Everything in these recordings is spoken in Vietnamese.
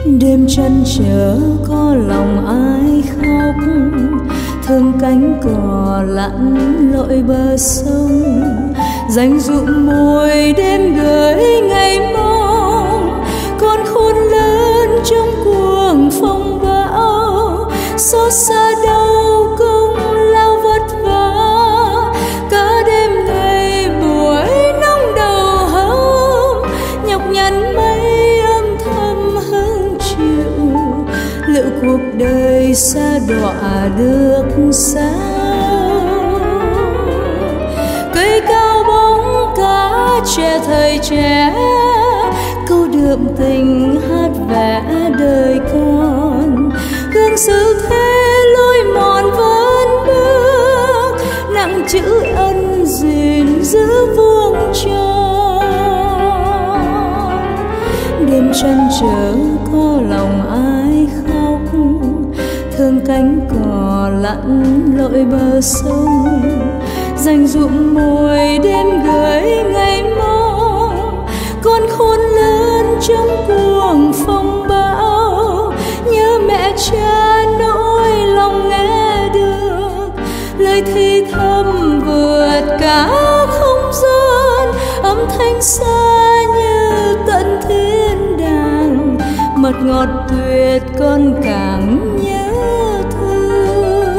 Đêm chân trở có lòng ai khóc, thương cánh cò lặn lội bờ sông, dành dụm môi đêm gửi ngày mong. Con khôn lớn trong cuồng phong bão, xót xa đau công lao vất vả. Cả đêm ngày buổi nắng đầu hôm, nhọc nhằn mấy âm thầm hứng chịu. Liệu cuộc đời xa đọa được sao? Cây cao bóng cá trẻ thầy trẻ, câu đượm tình hát vẽ đời con. Gương xứ thế lối mòn vẫn bước, nặng chữ ân gìn giữ vuông tròn. Đêm trăn trở có lòng ai khóc, thương cánh cò lặn lội bờ sông, dành dụm môi đêm gửi ngày mong. Con khôn lớn trong cuồng phong bão, nhớ mẹ cha nỗi lòng nghe được. Lời thì thầm vượt cả không gian, âm thanh xa như tận thiên đàng. Mật ngọt tuyệt con càng nhớ thương.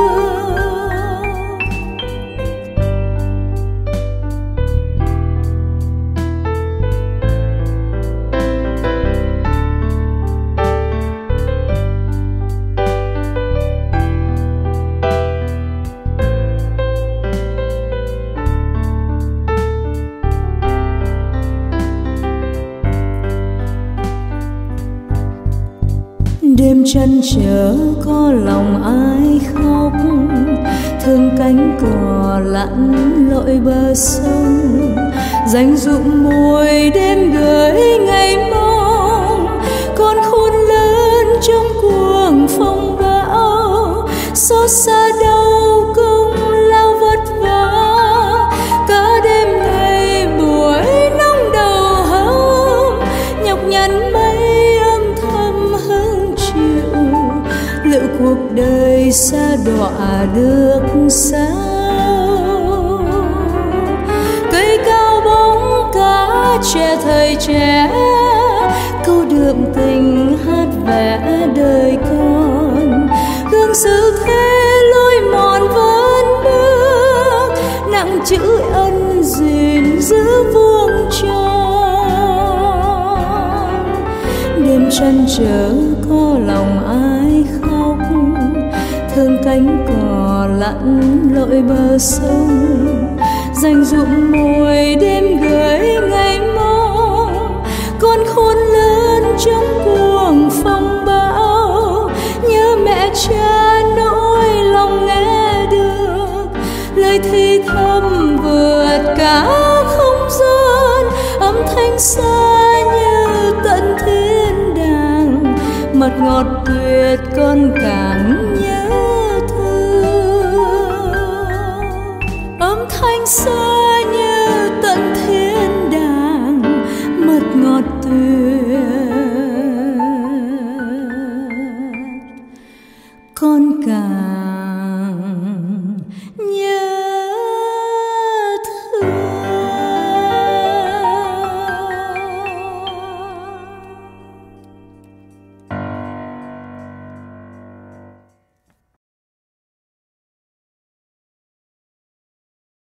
Đêm chân trở có lòng ai khóc, thương cánh cò lặn lội bờ sông, dành dụm môi đêm gửi ngày mong. Con khôn lớn trong cuồng phong bão, xót xa đau công lao vất vả. Cả đêm ngày buổi nắng đầu hôm, nhọc nhằn mấy âm thầm hứng chịu. Liệu cuộc đời xa đọa được sao? Cây cao bóng cá trẻ thầy trẻ, câu đượm tình hát vẽ đời con. Gương xứ thế lối mòn vẫn bước, nặng chữ ân gìn giữ vuông tròn. Đêm trăn trở có lòng ai khóc, thương cánh cò lặn lội bờ sông, dành dụm môi đêm gửi ngày mong. Con khôn lớn trong cuồng phong bão, nhớ mẹ cha nỗi lòng nghe được. Lời thì thầm vượt cả không gian, âm thanh xa như tận thiên đàng. Mật ngọt tuyệt con càng nhớ thương. Âm thanh xa như tận thiên đàng, mật ngọt tuyệt con càng